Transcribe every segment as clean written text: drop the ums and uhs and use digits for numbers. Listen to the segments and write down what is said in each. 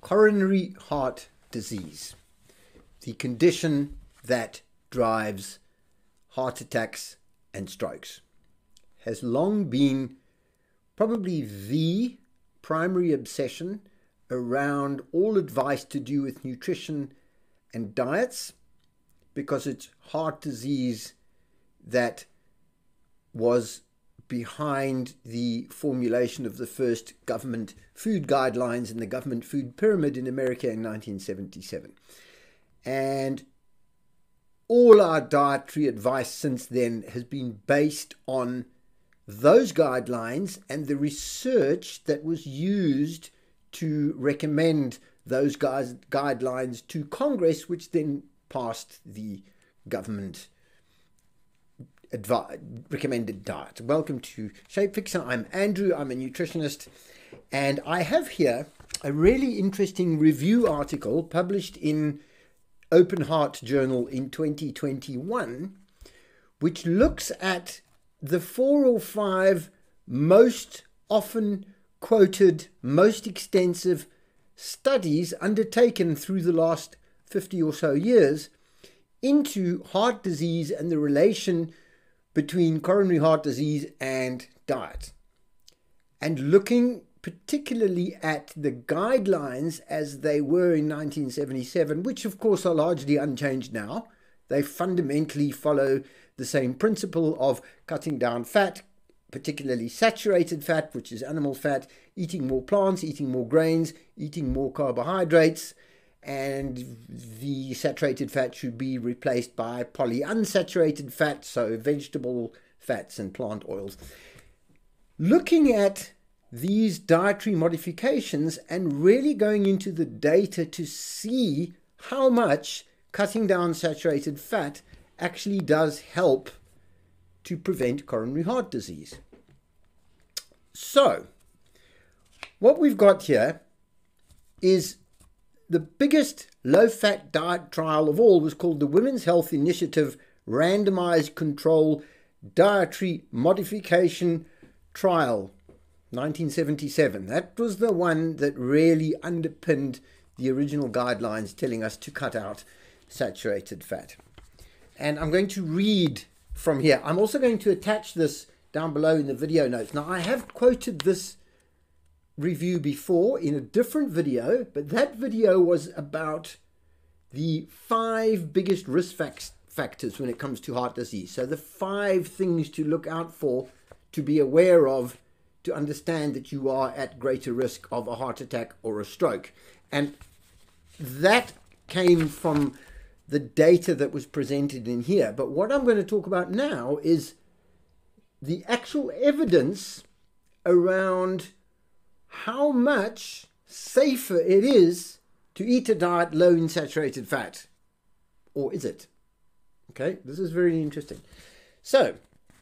Coronary heart disease, the condition that drives heart attacks and strokes, has long been probably the primary obsession around all advice to do with nutrition and diets, because it's heart disease that was behind the formulation of the first government food guidelines and the government food pyramid in America in 1977. And all our dietary advice since then has been based on those guidelines and the research that was used to recommend those guidelines to Congress, which then passed the government recommended diet. Welcome to Shape Fixer. I'm Andrew. I'm a nutritionist, and I have here a really interesting review article published in Open Heart Journal in 2021, which looks at the 4 or 5 most often quoted, most extensive studies undertaken through the last 50 or so years into heart disease and the relation between coronary heart disease and diet, and looking particularly at the guidelines as they were in 1977, which of course are largely unchanged now. They fundamentally follow the same principle of cutting down fat, particularly saturated fat, which is animal fat, eating more plants, eating more grains, eating more carbohydrates, and the saturated fat should be replaced by polyunsaturated fat, so vegetable fats and plant oils. Looking at these dietary modifications and really going into the data to see how much cutting down saturated fat actually does help to prevent coronary heart disease. So, what we've got here is the biggest low-fat diet trial of all. Was called the Women's Health Initiative Randomized Control Dietary Modification Trial, 1977. That was the one that really underpinned the original guidelines telling us to cut out saturated fat. And I'm going to read from here. I'm also going to attach this down below in the video notes. Now, I have quoted this review before in a different video, but that video was about the 5 biggest risk factors when it comes to heart disease. So the 5 things to look out for, to be aware of, to understand that you are at greater risk of a heart attack or a stroke. And that came from the data that was presented in here. But what I'm going to talk about now is the actual evidence around how much safer it is to eat a diet low in saturated fat. Or is it? Okay, this is very interesting. So,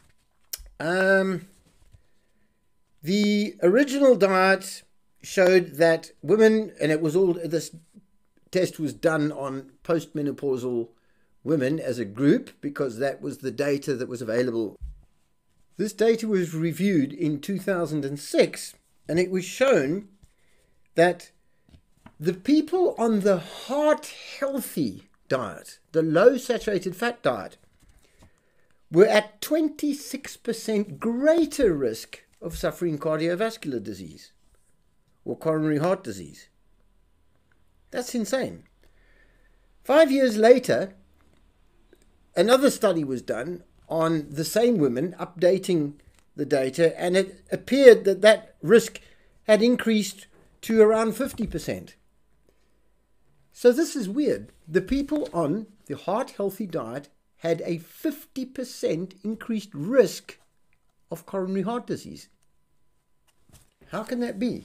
the original diet showed that women, and it was all, this test was done on postmenopausal women as a group because that was the data that was available. This data was reviewed in 2006, and it was shown that the people on the heart-healthy diet, the low-saturated fat diet, were at 26% greater risk of suffering cardiovascular disease or coronary heart disease. That's insane. 5 years later, another study was done on the same women, updating the data, and it appeared that that risk had increased to around 50%. So this is weird. The people on the heart-healthy diet had a 50% increased risk of coronary heart disease. How can that be?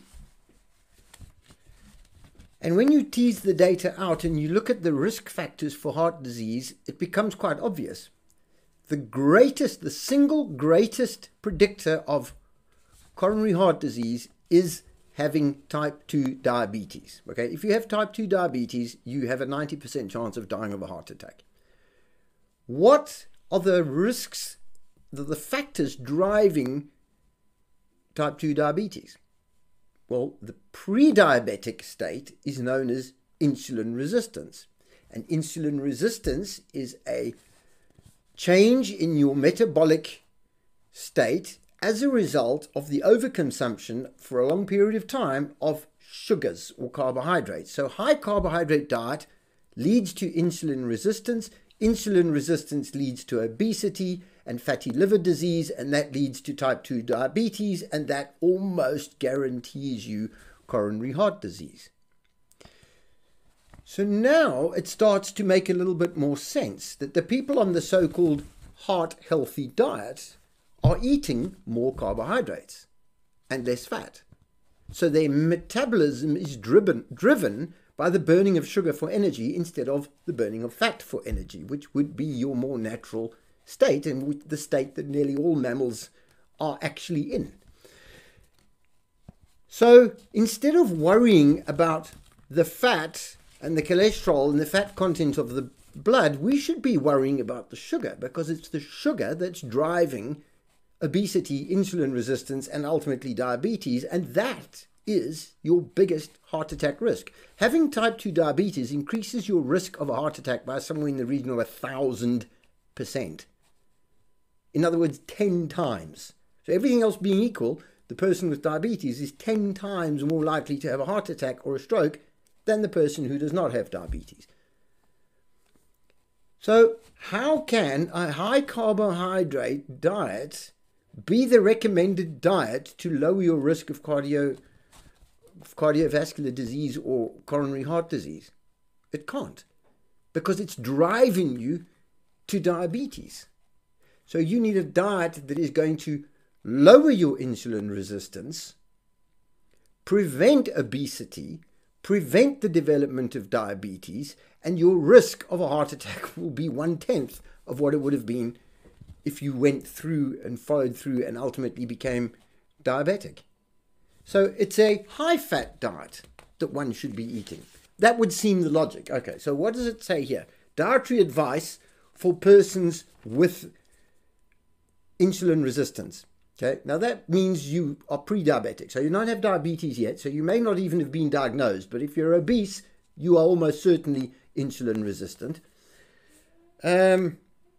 And when you tease the data out and you look at the risk factors for heart disease, it becomes quite obvious. The single greatest predictor of coronary heart disease is having type 2 diabetes. Okay, if you have type 2 diabetes, you have a 90% chance of dying of a heart attack. What are the risks, the factors driving type 2 diabetes? Well, the pre-diabetic state is known as insulin resistance. And insulin resistance is a change in your metabolic state as a result of the overconsumption for a long period of time of sugars or carbohydrates. So high carbohydrate diet leads to insulin resistance. Insulin resistance leads to obesity and fatty liver disease, and that leads to type 2 diabetes, and that almost guarantees you coronary heart disease. So now it starts to make a little bit more sense that the people on the so-called heart-healthy diet are eating more carbohydrates and less fat. So their metabolism is driven by the burning of sugar for energy instead of the burning of fat for energy, which would be your more natural state, and the state that nearly all mammals are actually in. So instead of worrying about the fat and the cholesterol and the fat content of the blood, we should be worrying about the sugar, because it's the sugar that's driving obesity, insulin resistance, and ultimately diabetes, and that is your biggest heart attack risk. Having type 2 diabetes increases your risk of a heart attack by somewhere in the region of 1,000%. In other words, 10 times. So everything else being equal, the person with diabetes is 10 times more likely to have a heart attack or a stroke than the person who does not have diabetes. So how can a high carbohydrate diet be the recommended diet to lower your risk of cardiovascular disease or coronary heart disease? It can't, because it's driving you to diabetes. So you need a diet that is going to lower your insulin resistance, prevent obesity, prevent the development of diabetes, and your risk of a heart attack will be 1/10 of what it would have been if you went through and followed through and ultimately became diabetic. So it's a high-fat diet that one should be eating. That would seem the logic. Okay, so what does it say here? Dietary advice for persons with insulin resistance. Okay, now that means you are pre-diabetic. So you don't have diabetes yet, so you may not even have been diagnosed. But if you're obese, you are almost certainly insulin resistant. The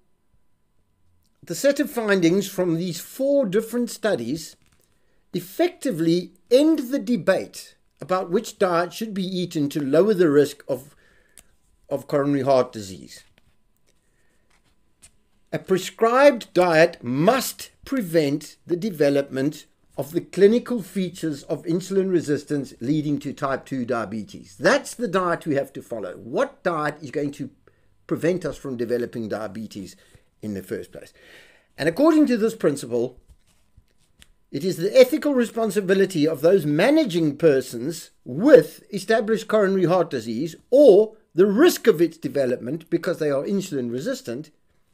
set of findings from these 4 different studies effectively end the debate about which diet should be eaten to lower the risk of coronary heart disease. A prescribed diet must prevent the development of the clinical features of insulin resistance leading to type 2 diabetes. That's the diet we have to follow. What diet is going to prevent us from developing diabetes in the first place? And according to this principle, it is the ethical responsibility of those managing persons with established coronary heart disease or the risk of its development because they are insulin resistant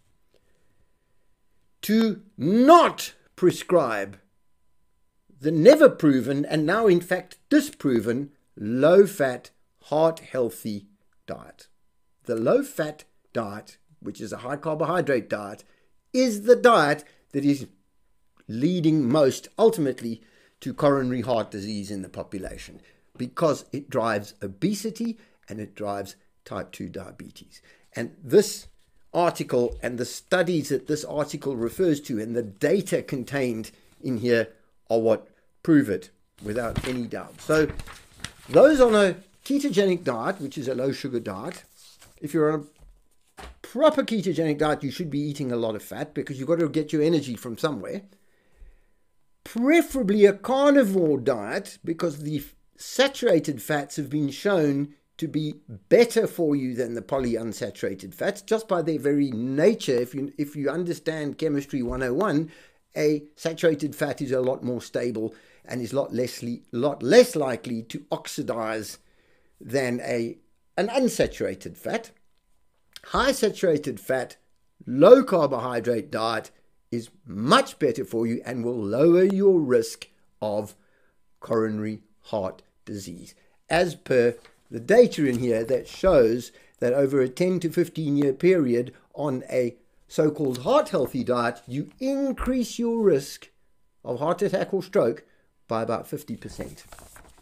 to not prescribe the never proven and now in fact disproven low-fat, heart-healthy diet. The low-fat diet, which is a high-carbohydrate diet, is the diet that is leading most ultimately to coronary heart disease in the population because it drives obesity and it drives type 2 diabetes. And this article and the studies that this article refers to and the data contained in here are what prove it without any doubt. So those on a ketogenic diet, which is a low sugar diet, if you're on a proper ketogenic diet, you should be eating a lot of fat because you've got to get your energy from somewhere. Preferably a carnivore diet because the saturated fats have been shown to be better for you than the polyunsaturated fats just by their very nature. If you understand chemistry 101, a saturated fat is a lot more stable and is a lot less likely to oxidize than an unsaturated fat. High saturated fat, low carbohydrate diet is much better for you and will lower your risk of coronary heart disease, as per the data in here that shows that over a 10 to 15 year period on a so-called heart-healthy diet, you increase your risk of heart attack or stroke by about 50%.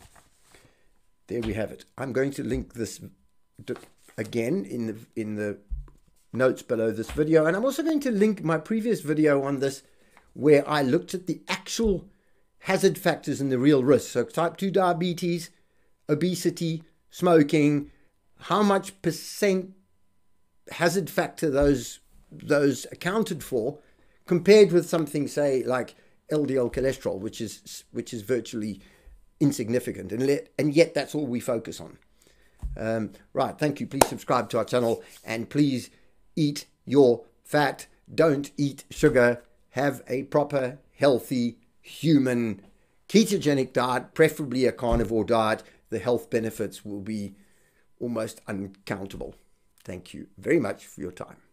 there we have it. I'm going to link this again in the notes below this video, and I'm also going to link my previous video on this where I looked at the actual hazard factors and the real risks. So type 2 diabetes, obesity, smoking, how much percent hazard factor those accounted for compared with something, say, like LDL cholesterol, which is virtually insignificant, and yet that's all we focus on. Right, thank you. Please subscribe to our channel, and please eat your fat. Don't eat sugar. Have a proper, healthy, human, ketogenic diet, preferably a carnivore diet. The health benefits will be almost uncountable. Thank you very much for your time.